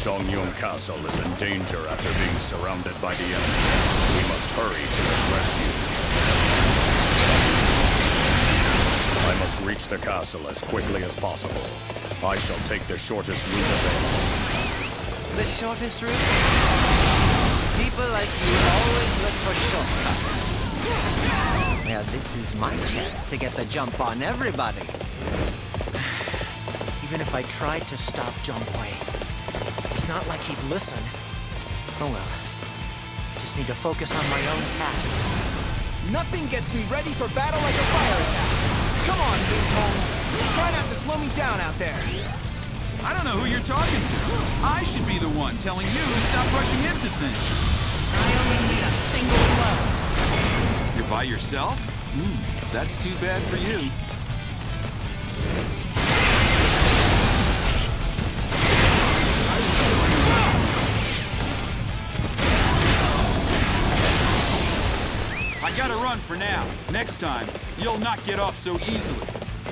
Shangyong Castle is in danger after being surrounded by the enemy. We must hurry to its rescue. I must reach the castle as quickly as possible. I shall take the shortest route available. The shortest route? People like you always look for shortcuts. Now this is my chance to get the jump on everybody. Even if I tried to stop Zhong Hui, it's not like he'd listen. Oh well. Just need to focus on my own task. Nothing gets me ready for battle like a fire attack. Come on, Big Home. Try not to slow me down out there. I don't know who you're talking to. I should be the one telling you to stop rushing into things. I only need a single blow. You're by yourself? That's too bad for you. I gotta run for now. Next time, you'll not get off so easily.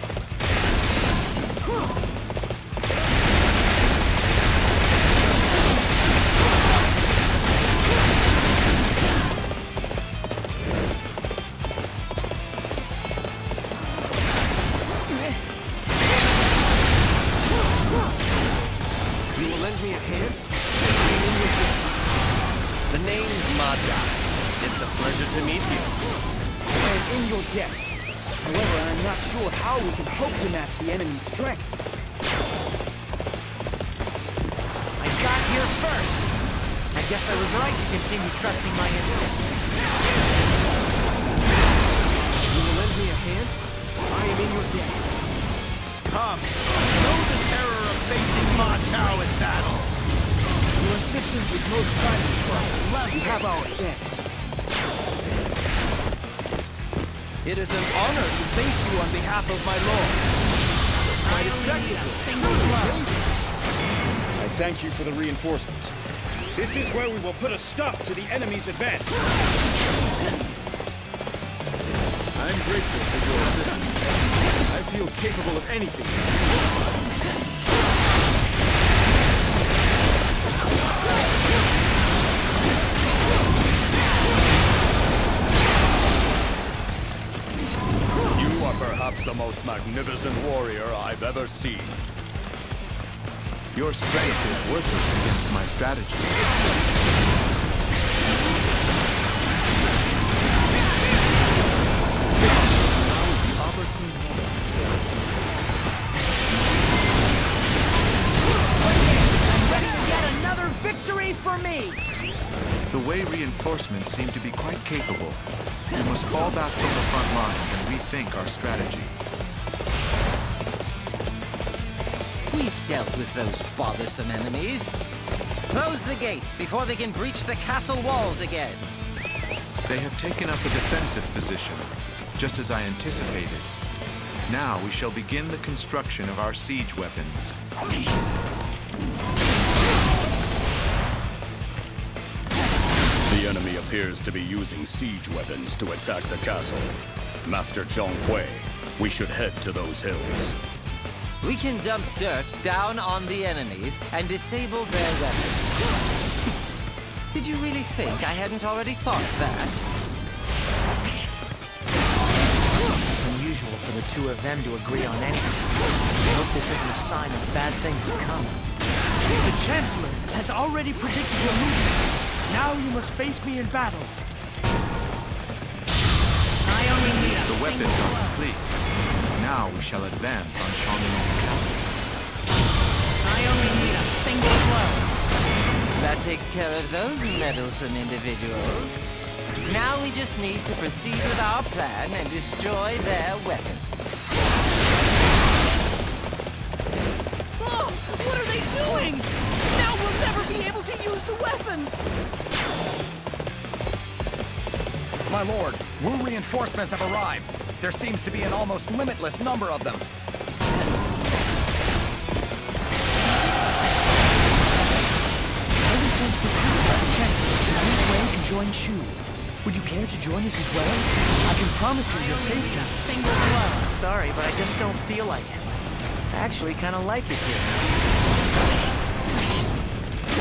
You will lend me a hand? The name's Mada. It's a pleasure to meet you. And in your debt. However, I'm not sure how we can hope to match the enemy's strength. I got here first. I guess I was right to continue trusting my instincts. You will lend me a hand? I am in your debt. Come, know the terror of facing Ma Chao in battle. Your assistance was most timely, friend. You have our thanks. It is an honor to face you on behalf of my lord. Quite respectable. I thank you for the reinforcements. This is where we will put a stop to the enemy's advance. I'm grateful for your assistance. I feel capable of anything. Perhaps the most magnificent warrior I've ever seen. Your strength is worthless against my strategy. Now is the opportune And yet another victory for me! The Wei reinforcements seem to be quite capable. We must fall back from the front lines and rethink our strategy. We've dealt with those bothersome enemies. Close the gates before they can breach the castle walls again. They have taken up a defensive position, just as I anticipated. Now we shall begin the construction of our siege weapons. The enemy appears to be using siege weapons to attack the castle. Master Zhong Hui, we should head to those hills. We can dump dirt down on the enemies and disable their weapons. Did you really think I hadn't already thought of that? It's unusual for the two of them to agree on anything. I hope this isn't a sign of bad things to come. The Chancellor has already predicted your movements. Now you must face me in battle. I only need a The single weapons are blow. complete. Now we shall advance on Shangyong Castle. I only need a single blow. That takes care of those meddlesome individuals. Now we just need to proceed with our plan and destroy their weapons. Oh, what are they doing? Now we'll never be able to use the weapons! My lord, Wu reinforcements have arrived. There seems to be an almost limitless number of them. I was once recruited by the Chancellor to lead Wei and join Shu. Would you care to join us as well? I can promise you your safety. A single blow. Sorry, but I just don't feel like it. I actually kind of like it here.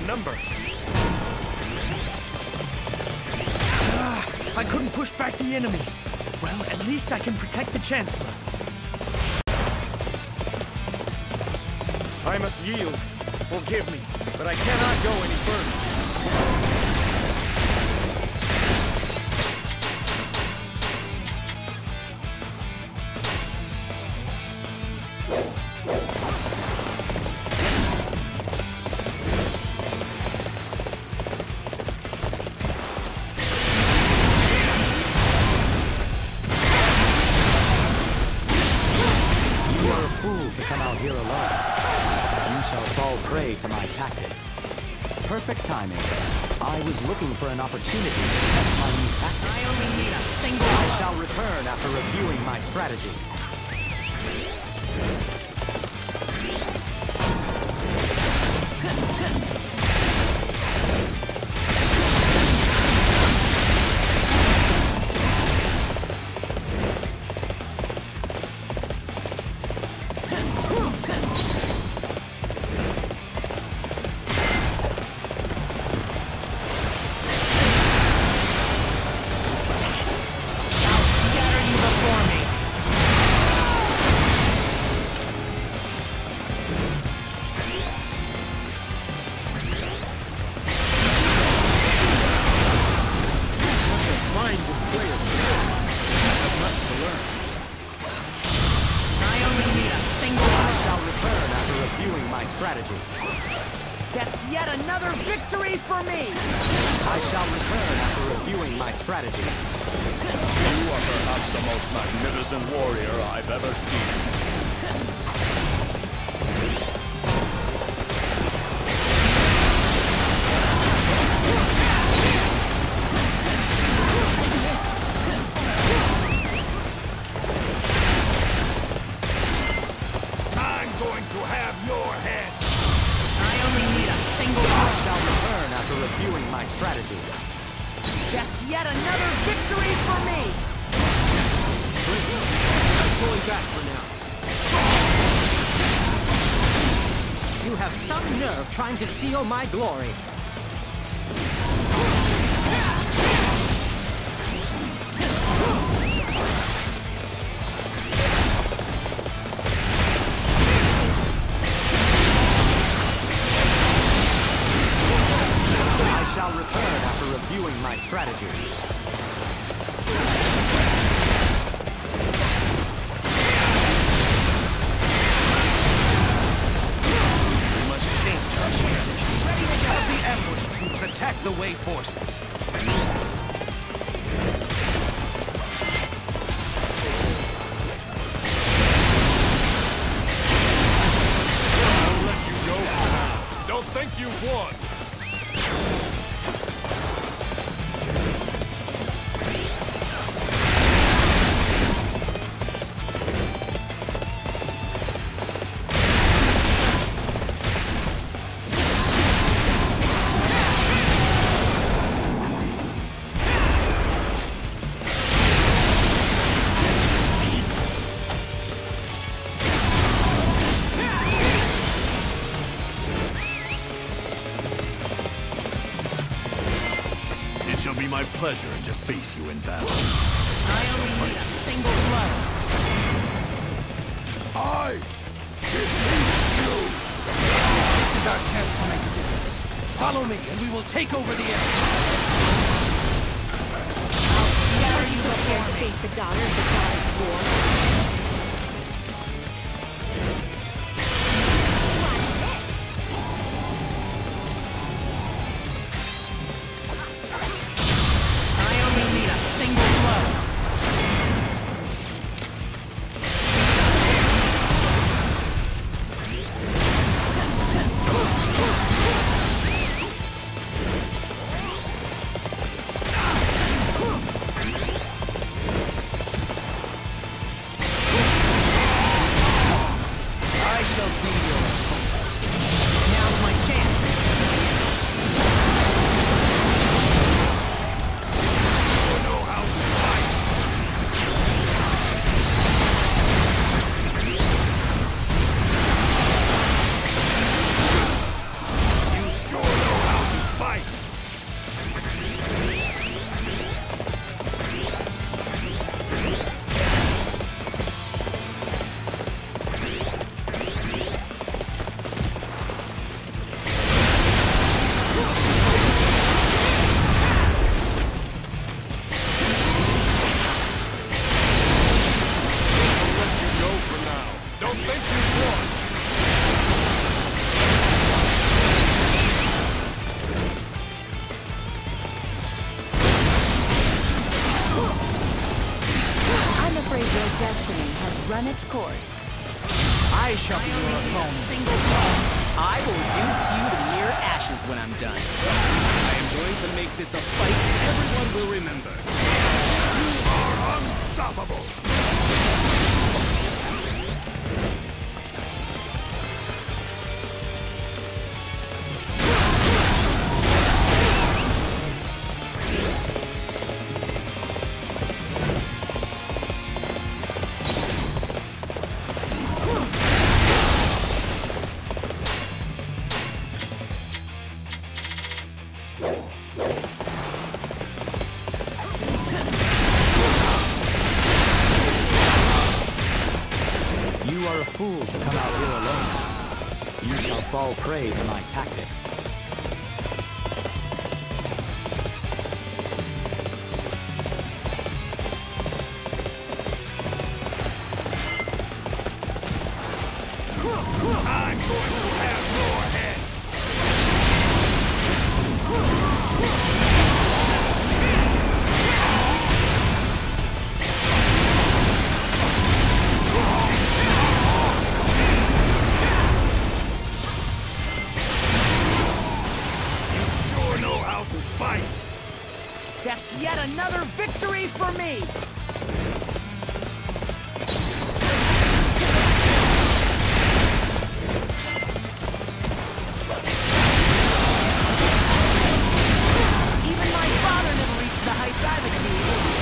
in number. I couldn't push back the enemy. Well, at least I can protect the Chancellor. I must yield. Forgive me, but I cannot go any further. To my tactics. Perfect timing. I was looking for an opportunity to test my new tactics. I only need a single... I shall return after reviewing my strategy. That's yet another victory for me! I shall return after reviewing my strategy. You are perhaps the most magnificent warrior I've ever seen. Reviewing my strategy. That's yet another victory for me! I'm pulling back for now. You have some nerve trying to steal my glory. I shall return after reviewing my strategy. We must change our strategy. Ready to have the ambush troops attack the Wei forces. I'll let you go for now. Don't think you've won. It shall be my pleasure to face you in battle. I only need a single blow. I defeat you! This is our chance to make a difference. Follow me, and we will take over the area. I'll scatter you before me. Face the daughter of the god of war. run its course. I shall be your opponent. Single blow. I will reduce you to mere ashes when I'm done. I am going to make this a fight everyone will remember. You are unstoppable! You are a fool to come out here alone. You shall fall prey to my tactics. I'm going to have your head! That's yet another victory for me! Even my father never reached the heights I've achieved.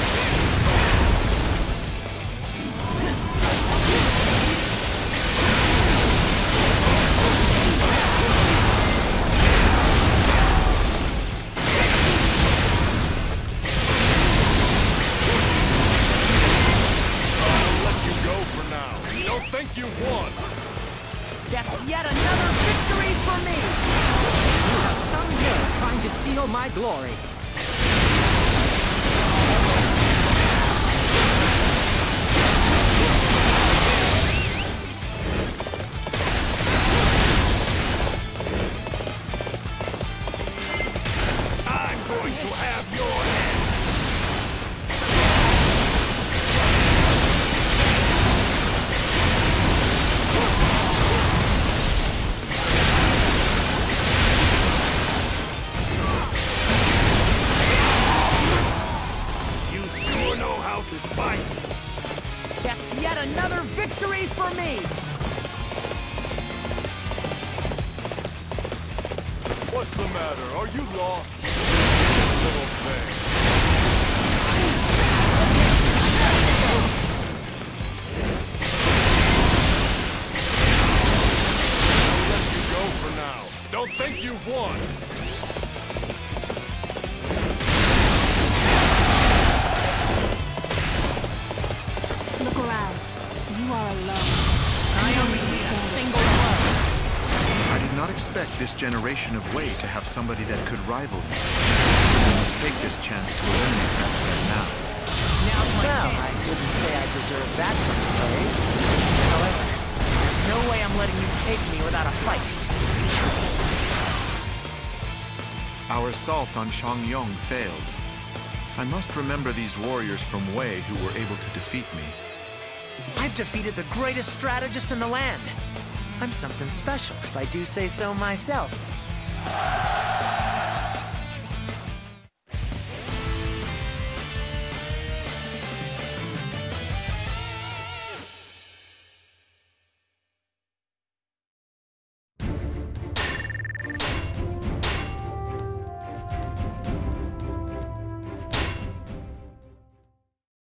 Think you won! That's yet another victory for me! You have some villain trying to steal my glory. I'm going to have your head! That's yet another victory for me! What's the matter? Are you lost? Little thing. I'll let you go for now. Don't think you've won! Look around. You are alone. I only need a single blow. I did not expect this generation of Wei to have somebody that could rival me. I must take this chance to eliminate that threat now. Now's my Well, I chance. wouldn't say I deserve that much praise. However, there's no way I'm letting you take me without a fight. Our assault on Shangyong failed. I must remember these warriors from Wei who were able to defeat me. I've defeated the greatest strategist in the land. I'm something special, if I do say so myself.